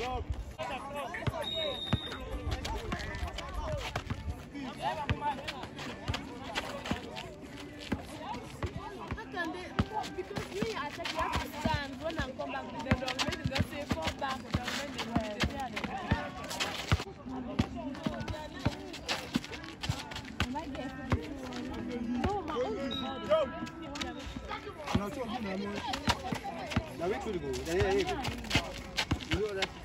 Attendez, because me, I said you have to stand when I come back to the dog. Maybe they say fall back. No,